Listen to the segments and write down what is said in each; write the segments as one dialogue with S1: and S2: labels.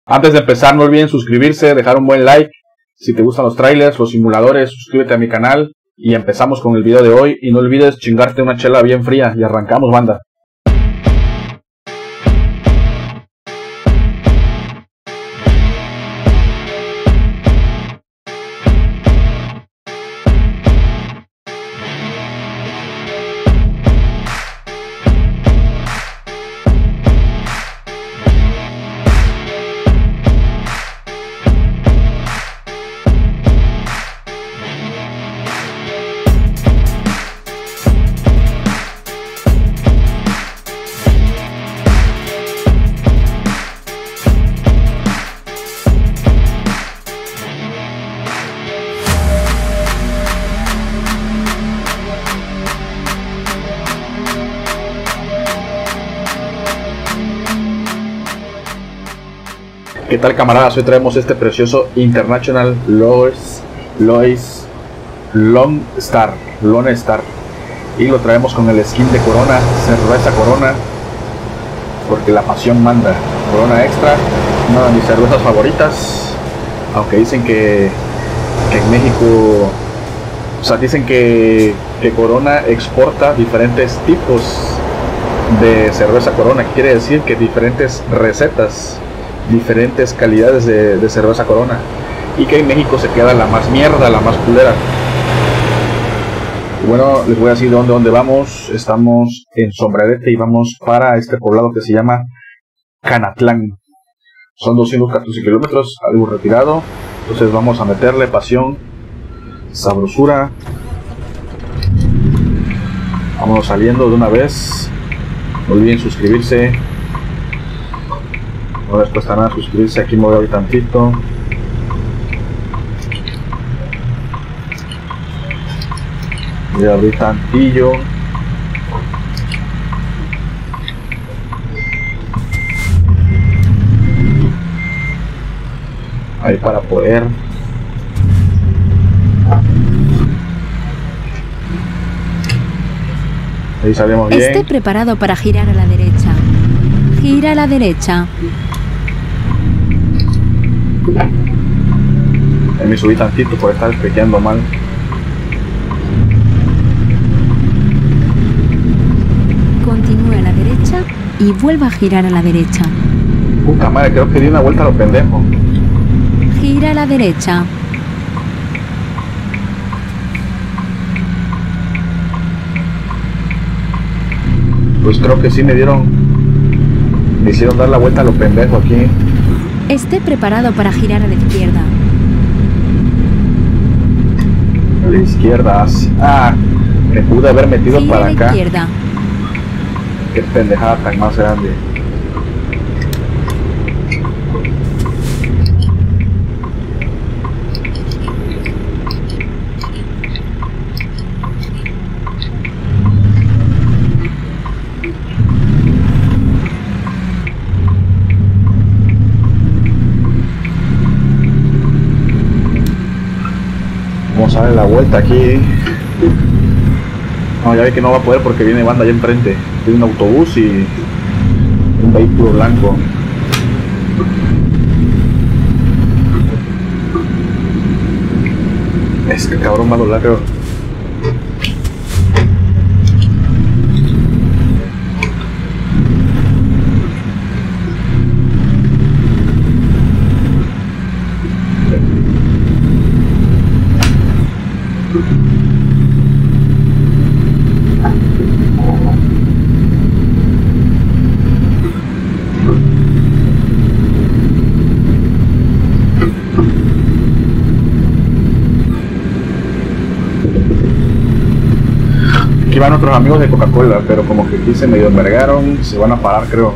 S1: Antes de empezar, no olviden suscribirse, dejar un buen like. Si te gustan los trailers, los simuladores, suscríbete a mi canal. Y empezamos con el video de hoy. Y no olvides chingarte una chela bien fría. Y arrancamos, banda. ¿Qué tal, camaradas? Hoy traemos este precioso International Lone Star y lo traemos con el skin de Corona, cerveza Corona, porque la pasión manda. Corona Extra, una de mis cervezas favoritas, aunque dicen que en México, o sea, dicen que Corona exporta diferentes tipos de cerveza Corona. Quiere decir que diferentes recetas, diferentes calidades de cerveza Corona, y que en México se queda la más mierda, la más culera. Y bueno, les voy a decir dónde vamos. Estamos en Sombrerete y vamos para este poblado que se llama Canatlán. Son 214 kilómetros, algo retirado. Entonces vamos a meterle pasión, sabrosura. Vámonos saliendo de una vez. No olviden suscribirse. No les cuesta nada suscribirse. Aquí me voy a abrir tantito. Voy a abrir tantillo. Ahí para poder. Ahí salimos bien.
S2: Esté preparado para girar a la derecha. Gira a la derecha.
S1: Ahí me subí tantito por estar espejeando mal.
S2: Continúe a la derecha y vuelva a girar a la derecha.
S1: Puta madre, creo que di una vuelta a lo pendejo.
S2: Gira a la derecha.
S1: Pues creo que sí me hicieron dar la vuelta a lo pendejo aquí.
S2: Esté preparado para girar a la izquierda.
S1: A la izquierda. Ah, me pude haber metido
S2: Gira
S1: para
S2: a la
S1: acá.
S2: izquierda.
S1: Qué pendejada tan más grande. Vamos a darle la vuelta aquí. No, ya ve que no va a poder porque viene banda allá enfrente. Tiene un autobús y un vehículo blanco. Este cabrón va a doblar, creo. Aquí van otros amigos de Coca-Cola, pero como que aquí se medio envergaron, se van a parar, creo.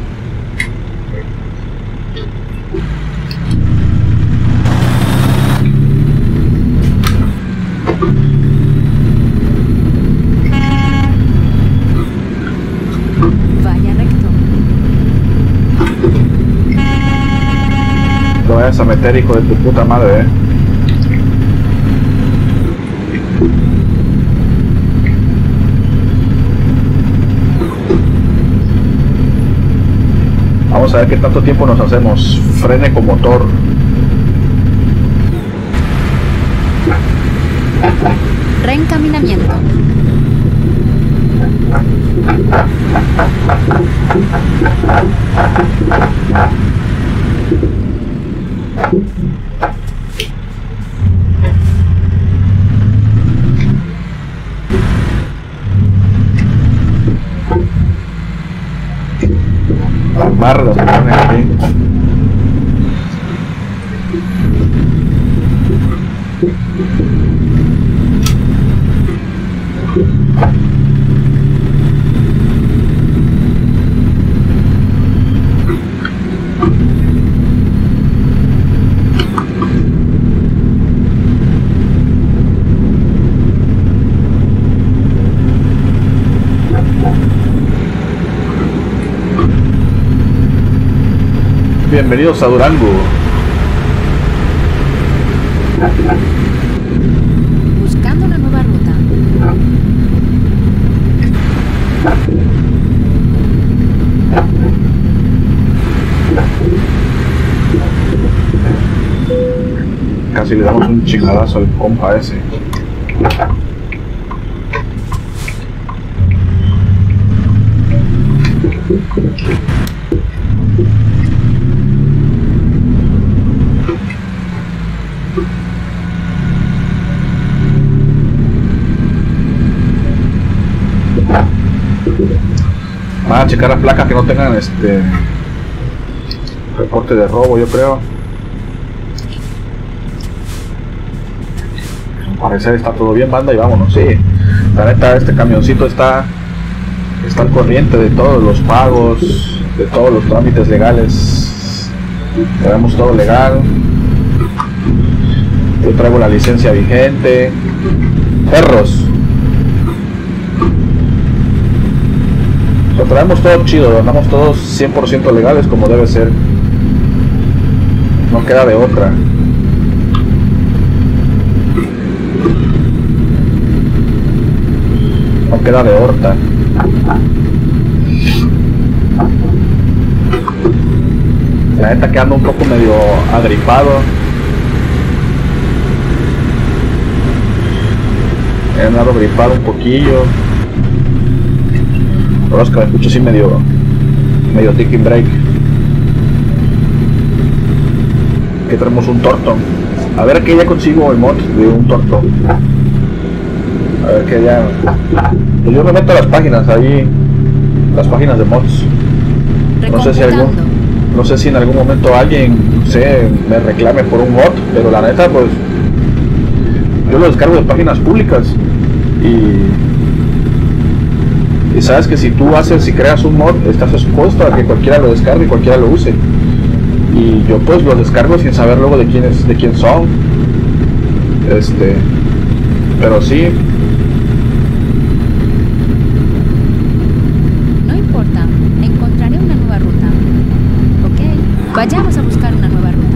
S2: Vaya recto.
S1: Te vayas a meter, hijo de tu puta madre, Vamos a ver qué tanto tiempo nos hacemos. Frene con motor.
S2: Reencaminamiento.
S1: Las barras que ponen aquí. Bienvenidos a Durango.
S2: Buscando una nueva ruta.
S1: Casi le damos un chingadazo al compa ese. Van a checar las placas que no tengan reporte de robo, yo creo. Al parecer está todo bien, banda, y vámonos. Sí, la neta, este camioncito está al corriente de todos los pagos, de todos los trámites legales. Tenemos todo legal. Yo traigo la licencia vigente. Perros. Lo traemos todo chido, andamos todos 100% legales como debe ser. No queda de otra. No queda de horta. La neta que ando un poco medio agripado. He andado gripado un poquillo. Pero es que me escucho así medio ticking break. Aquí tenemos un Torton. A ver que ya consigo el mod de un Torton. A ver que ya. Pues yo me meto a las páginas ahí. Las páginas de mods. No sé si en algún momento alguien, no sé, me reclame por un mod, pero la neta pues yo lo descargo de páginas públicas y sabes que si creas un mod, estás expuesto a que cualquiera lo descargue y cualquiera lo use. Y yo pues lo descargo sin saber luego de quién son. Pero sí.
S2: No importa, encontraré una nueva ruta. Ok, vayamos a buscar una nueva ruta.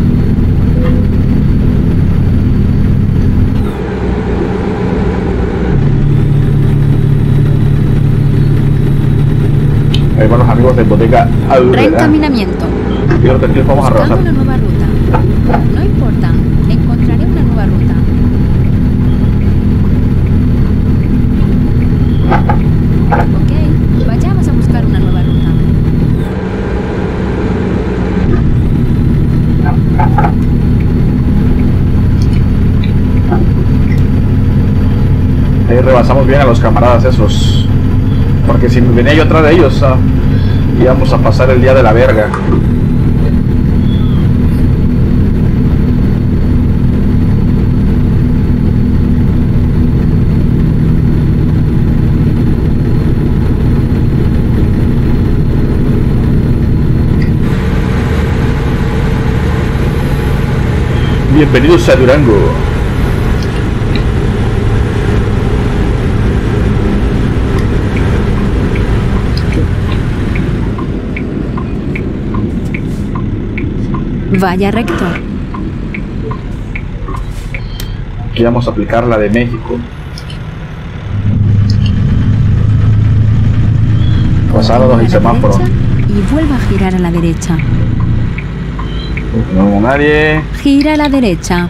S1: Ahí van los amigos de bodega Aurrera.
S2: Reencaminamiento.
S1: Yo creo que aquí vamos a
S2: Buscando
S1: rebasar.
S2: una nueva ruta. No importa, encontraré una nueva ruta. Ok, vayamos a buscar una nueva ruta.
S1: Ahí rebasamos bien a los camaradas esos. Porque si venía yo atrás de ellos, íbamos a pasar el día de la verga. Bienvenidos a Durango.
S2: Vaya recto.
S1: Aquí vamos a aplicar la de México. Pasaron el semáforo.
S2: Derecha y vuelva a girar a la derecha.
S1: No veo a nadie.
S2: Gira a la derecha.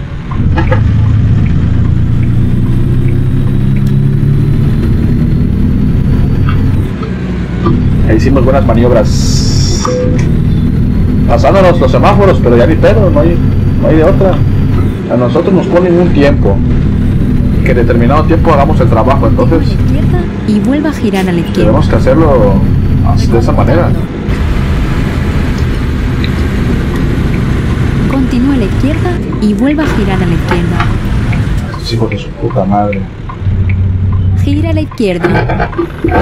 S1: Hicimos buenas maniobras. Pasándonos los semáforos, pero ya ni pedo, no hay de otra. A nosotros nos ponen un tiempo. Que determinado tiempo hagamos el trabajo, entonces
S2: A la izquierda y vuelva a girar a la izquierda.
S1: tenemos que hacerlo de esa manera.
S2: Continúe a la izquierda y vuelva a girar a la izquierda.
S1: Estos hijos de su puta madre.
S2: Gira a la izquierda.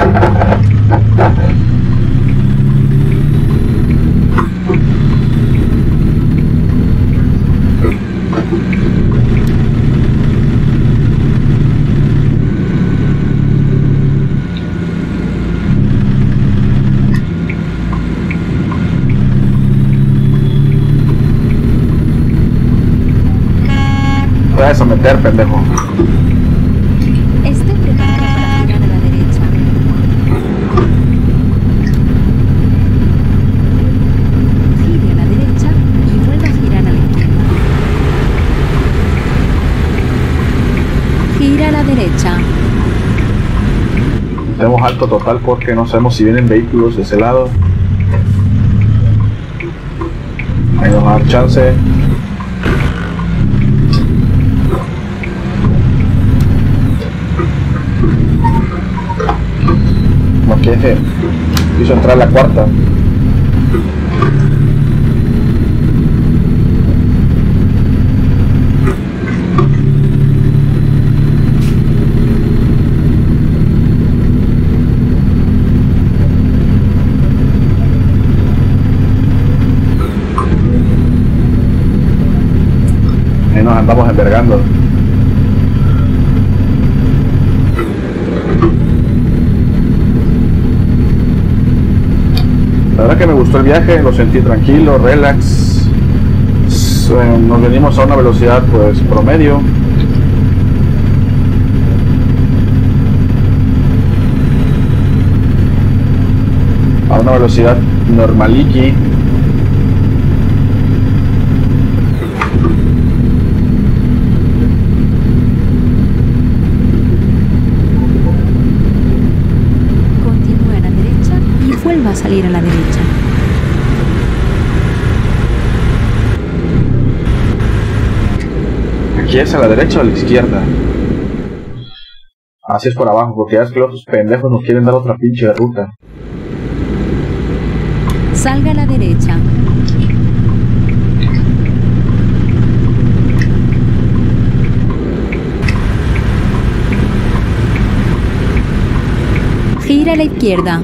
S1: Te vas a meter, pendejo.
S2: Esté preparado para girar a la derecha. Gire a la derecha y vuelva a girar a la izquierda. Gira a la derecha.
S1: Tenemos alto total porque no sabemos si vienen vehículos de ese lado. Ahí nos va a dar chance. Como que quiso entrar la cuarta. Ahí nos andamos envergando. La verdad que me gustó el viaje, lo sentí tranquilo, relax. Nos venimos a una velocidad pues promedio. A una velocidad normaliki.
S2: Continúe a la derecha y vuelva a salir a la derecha.
S1: ¿Aquí es a la derecha o a la izquierda? Así es por abajo, porque ya es que los otros pendejos nos quieren dar otra pinche ruta.
S2: Salga a la derecha. Gira a la izquierda.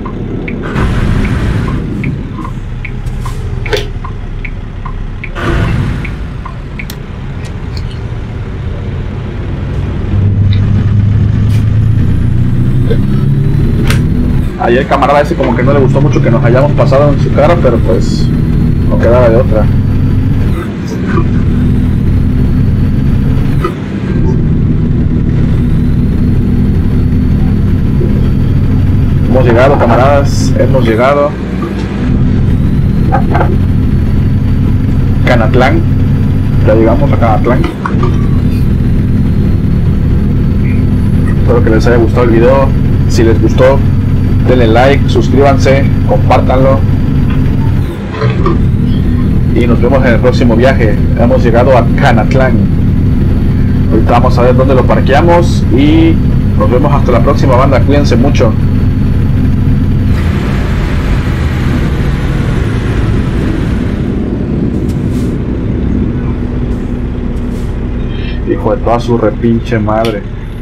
S1: Ayer el camarada ese como que no le gustó mucho que nos hayamos pasado en su cara, pero pues no quedaba de otra. Hemos llegado, camaradas, hemos llegado. Canatlán, ya llegamos a Canatlán. Espero que les haya gustado el video. Si les gustó, denle like, suscríbanse, compártanlo. Y nos vemos en el próximo viaje. Hemos llegado a Canatlán. Ahorita vamos a ver dónde lo parqueamos y nos vemos hasta la próxima, banda. Cuídense mucho. Hijo de toda su repinche madre.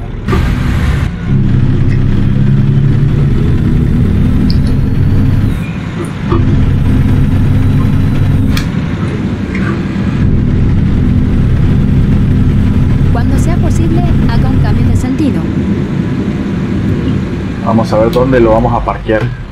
S2: Cuando sea posible, haga un cambio de sentido.
S1: Vamos a ver dónde lo vamos a parquear.